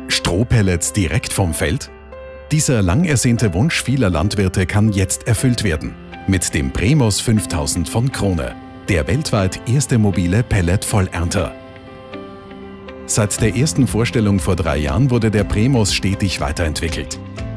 Strohpellets direkt vom Feld? Dieser lang ersehnte Wunsch vieler Landwirte kann jetzt erfüllt werden. Mit dem Premos 5000 von Krone, der weltweit erste mobile Pellet-Vollernter. Seit der ersten Vorstellung vor 3 Jahren wurde der Premos stetig weiterentwickelt.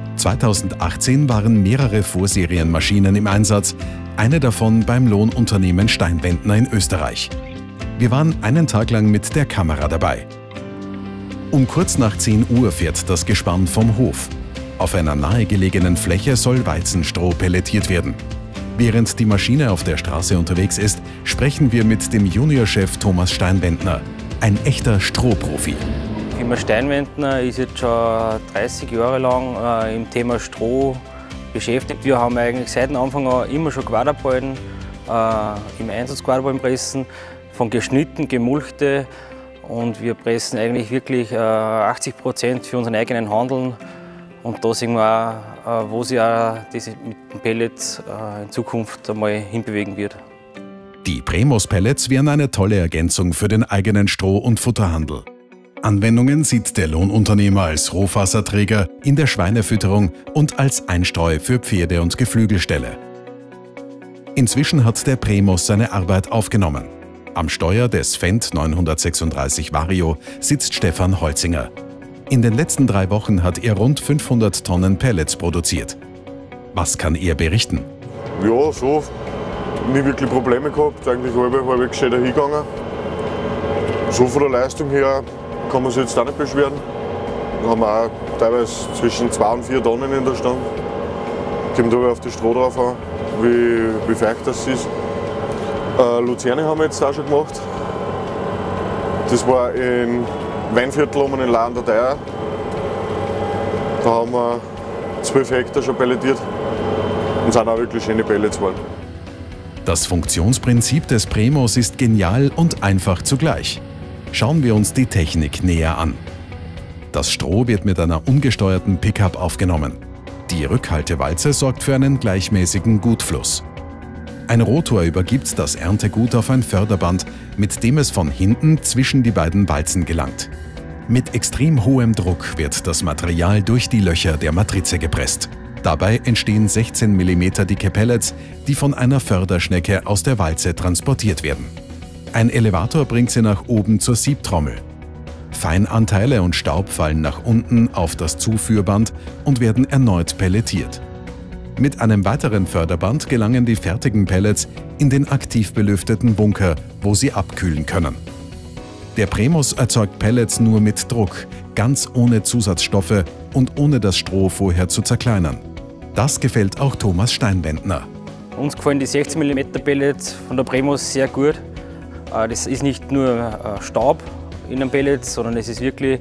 2018 waren mehrere Vorserienmaschinen im Einsatz, eine davon beim Lohnunternehmen Steinwendner in Österreich. Wir waren einen Tag lang mit der Kamera dabei. Um kurz nach 10 Uhr fährt das Gespann vom Hof. Auf einer nahegelegenen Fläche soll Weizenstroh pelletiert werden. Während die Maschine auf der Straße unterwegs ist, sprechen wir mit dem Juniorchef Thomas Steinwendner, ein echter Strohprofi. Die Firma Steinwendner ist jetzt schon 30 Jahre lang im Thema Stroh beschäftigt. Wir haben eigentlich seit dem Anfang an immer schon Quaderballen im Einsatz, Quaderballenpressen, von geschnitten, gemulchte, und wir pressen eigentlich wirklich 80% für unseren eigenen Handel. Und da sehen wir auch, wo sich auch das mit den Pellets in Zukunft einmal hinbewegen wird. Die Premos Pellets wären eine tolle Ergänzung für den eigenen Stroh- und Futterhandel. Anwendungen sieht der Lohnunternehmer als Rohfaserträger, in der Schweinefütterung und als Einstreu für Pferde- und Geflügelställe. Inzwischen hat der Premos seine Arbeit aufgenommen. Am Steuer des Fendt 936 Vario sitzt Stefan Holzinger. In den letzten 3 Wochen hat er rund 500 Tonnen Pellets produziert. Was kann er berichten? Ja, so. Nie wirklich Probleme gehabt, eigentlich halb gescheit hingegangen. So von der Leistung her kann man sich jetzt auch nicht beschweren. Da haben wir auch teilweise zwischen 2 und 4 Tonnen in der Stange. Kommt aber auf das Stroh drauf an, wie feucht das ist. Luzerne haben wir jetzt auch schon gemacht. Das war in Weinviertel um in Lahn der Theier. Da haben wir 12 Hektar schon pelletiert und sind auch wirklich schöne Pellets geworden. Das Funktionsprinzip des Premos ist genial und einfach zugleich. Schauen wir uns die Technik näher an. Das Stroh wird mit einer ungesteuerten Pickup aufgenommen. Die Rückhaltewalze sorgt für einen gleichmäßigen Gutfluss. Ein Rotor übergibt das Erntegut auf ein Förderband, mit dem es von hinten zwischen die beiden Walzen gelangt. Mit extrem hohem Druck wird das Material durch die Löcher der Matrize gepresst. Dabei entstehen 16 mm dicke Pellets, die von einer Förderschnecke aus der Walze transportiert werden. Ein Elevator bringt sie nach oben zur Siebtrommel. Feinanteile und Staub fallen nach unten auf das Zuführband und werden erneut pelletiert. Mit einem weiteren Förderband gelangen die fertigen Pellets in den aktiv belüfteten Bunker, wo sie abkühlen können. Der Premos erzeugt Pellets nur mit Druck, ganz ohne Zusatzstoffe und ohne das Stroh vorher zu zerkleinern. Das gefällt auch Thomas Steinwendner. Uns gefallen die 16 mm Pellets von der Premos sehr gut. Das ist nicht nur Staub in den Pellets, sondern es ist wirklich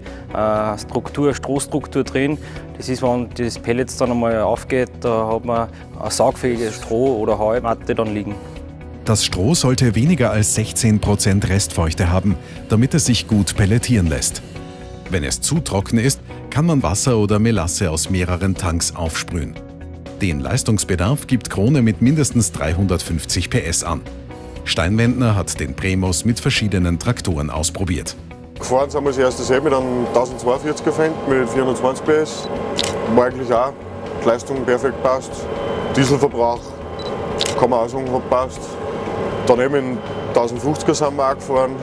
Strohstruktur drin. Das ist, wenn das Pellets dann einmal aufgeht, da hat man ein saugfähiges Stroh oder Heumatte dann liegen. Das Stroh sollte weniger als 16% Restfeuchte haben, damit es sich gut pelletieren lässt. Wenn es zu trocken ist, kann man Wasser oder Melasse aus mehreren Tanks aufsprühen. Den Leistungsbedarf gibt Krone mit mindestens 350 PS an. Steinwendner hat den Premos mit verschiedenen Traktoren ausprobiert. Gefahren sind wir das erste Set mit einem 1042er Fendt mit 420 PS. War eigentlich auch die Leistung perfekt passt. Dieselverbrauch kann man auch sagen, hat passt. Daneben in 1050er sind wir auch gefahren.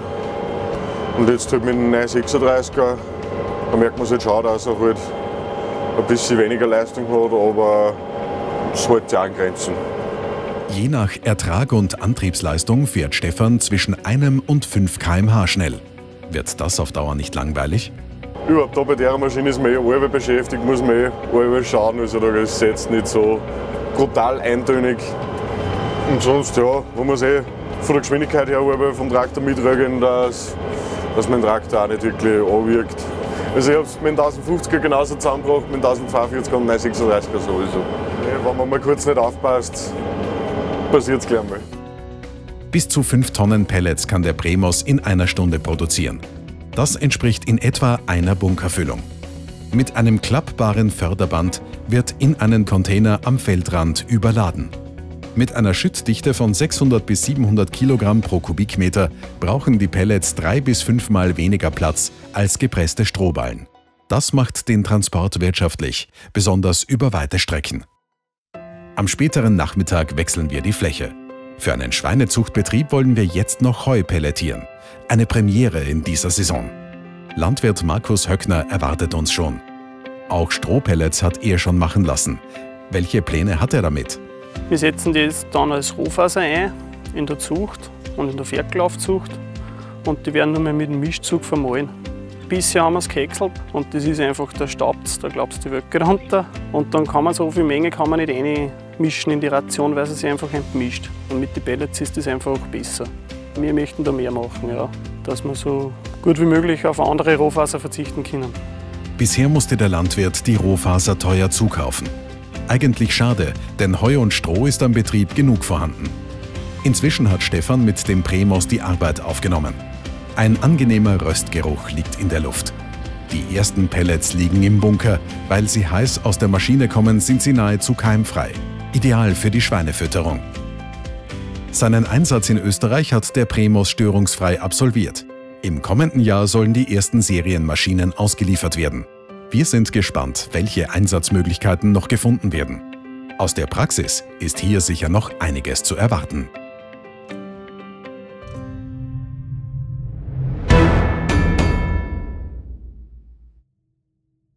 Und jetzt halt mit dem 936er, da merkt man es jetzt schon, dass er halt ein bisschen weniger Leistung hat, aber es hält sich auch in Grenzen. Je nach Ertrag und Antriebsleistung fährt Stefan zwischen 1 und 5 km/h schnell. Wird das auf Dauer nicht langweilig? Überhaupt da bei der Maschine ist man allweil beschäftigt, muss man allweil schauen, also da ist es jetzt nicht so brutal eintönig. Und sonst, ja, wo man von der Geschwindigkeit her allweil vom Traktor mitrücken, dass mein Traktor auch nicht wirklich anwirkt. Also ich habe es mit dem 1050er genauso zusammengebracht, mit dem 1042er und 936er sowieso. Wenn man mal kurz nicht aufpasst, passiert es gleich mal. Bis zu 5 Tonnen Pellets kann der Premos in einer Stunde produzieren. Das entspricht in etwa einer Bunkerfüllung. Mit einem klappbaren Förderband wird in einen Container am Feldrand überladen. Mit einer Schüttdichte von 600 bis 700 Kilogramm pro Kubikmeter brauchen die Pellets 3 bis 5 Mal weniger Platz als gepresste Strohballen. Das macht den Transport wirtschaftlich, besonders über weite Strecken. Am späteren Nachmittag wechseln wir die Fläche. Für einen Schweinezuchtbetrieb wollen wir jetzt noch Heu pelletieren. Eine Premiere in dieser Saison. Landwirt Markus Höckner erwartet uns schon. Auch Strohpellets hat er schon machen lassen. Welche Pläne hat er damit? Wir setzen das dann als Rohfaser ein, in der Zucht und in der Ferkelaufzucht. Und die werden nur mehr mit dem Mischzug vermahlen. Bisher haben wir es gehäckselt und das ist einfach, da staubt, da glaubst du die Wölke runter. Und dann kann man so viel Menge kann man nicht reinmischen in die Ration, weil sie sich einfach entmischt. Und mit den Pellets ist das einfach besser. Wir möchten da mehr machen, ja, dass wir so gut wie möglich auf andere Rohfaser verzichten können. Bisher musste der Landwirt die Rohfaser teuer zukaufen. Eigentlich schade, denn Heu und Stroh ist am Betrieb genug vorhanden. Inzwischen hat Stefan mit dem Premos die Arbeit aufgenommen. Ein angenehmer Röstgeruch liegt in der Luft. Die ersten Pellets liegen im Bunker. Weil sie heiß aus der Maschine kommen, sind sie nahezu keimfrei. Ideal für die Schweinefütterung. Seinen Einsatz in Österreich hat der Premos störungsfrei absolviert. Im kommenden Jahr sollen die ersten Serienmaschinen ausgeliefert werden. Wir sind gespannt, welche Einsatzmöglichkeiten noch gefunden werden. Aus der Praxis ist hier sicher noch einiges zu erwarten.